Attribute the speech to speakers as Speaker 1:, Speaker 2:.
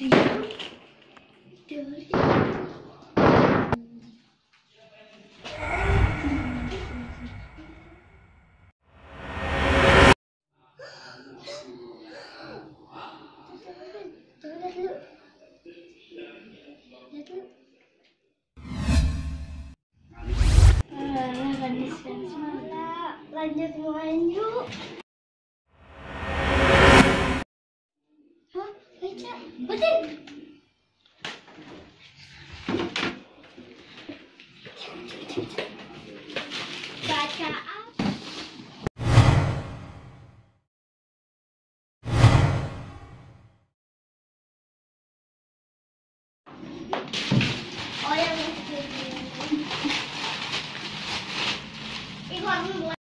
Speaker 1: Lanjut main yuk. Hah? Baca, betul. Baca apa? Oh yang itu. Ibu